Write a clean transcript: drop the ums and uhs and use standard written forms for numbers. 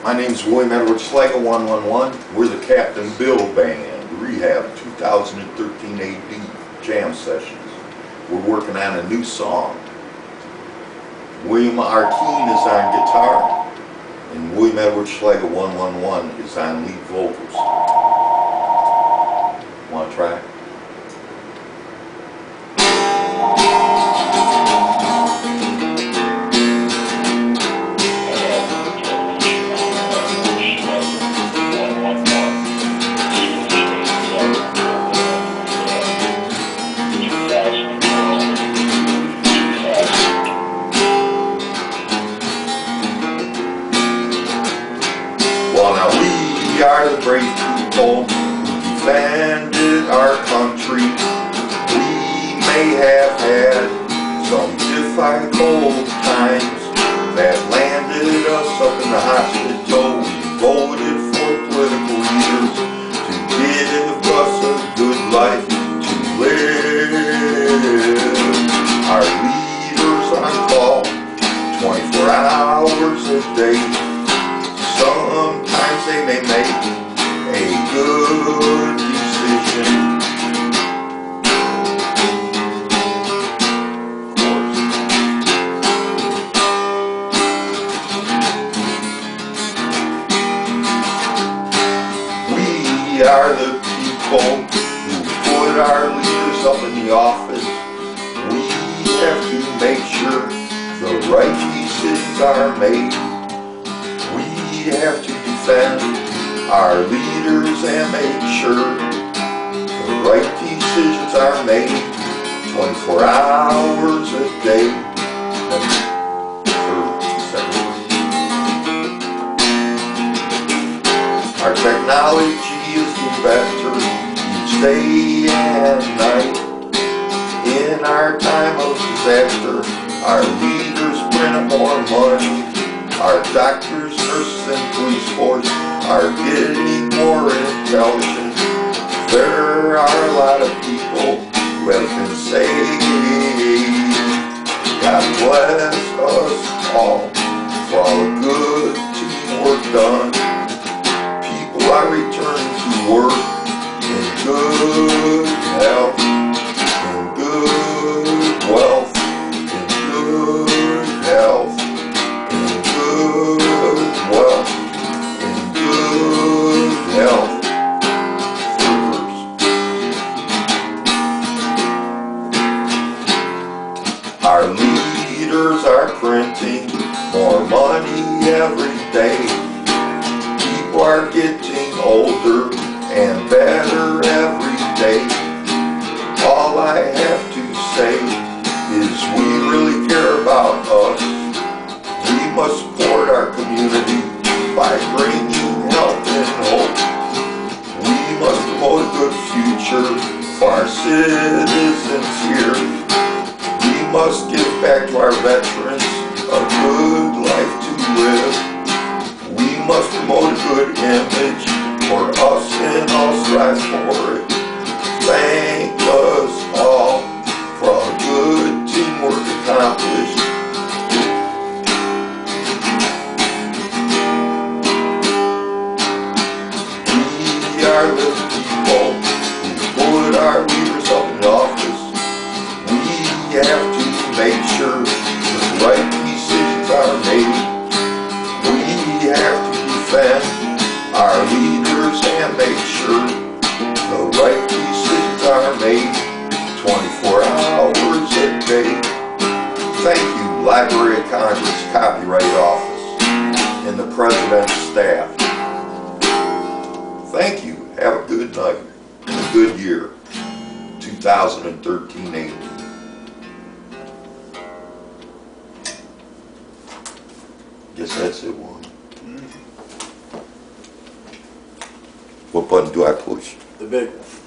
My name's William Edward Schlegel, 111. We're the Captain Bill Band, Rehab 2013 AD Jam Sessions. We're working on a new song. William Arkeen is on guitar, and William Edward Schlegel, 111, is on lead vocals. Want to try? Well, now we are the brave people who defended our country. We may have had some difficult times that landed us up in the hospital. We voted for political leaders to give us a good life to live. Our leaders on call 24 hours a day. Sometimes they may make a good decision. We are the people who put our leaders up in the office. We have to make sure the right decisions are made. We have to defend our leaders and make sure the right decisions are made 24 hours a day. Our technology is getting better each day and night. In our time of disaster, our leaders print up more money. Our doctors, nurses, and police force are getting more intelligent. There are a lot of people who have been saved. God bless us all for all the good teamwork done. People are returning to work in good health, in good wealth, in good health, wealth, in good health. Our leaders are printing more money every day. People are getting older and better every day. All I have to say is we really care about us. We must support our community by bringing health and hope. We must promote a good future for our citizens here. We must give back to our veterans a good life to live. We must promote a good image for us and all strive for it. Thank us all for all the good teamwork accomplished. We are the people who put our leaders up in office. We have to make sure the right decisions are made. We have to defend our leaders and make sure the right decisions are made 24 hours a day. Thank you, Library of Congress, Copyright Office, and the President's staff. Thank you. Have a good night and a good year, 2013 AD. Guess that's it, one. What button do I push? The big one.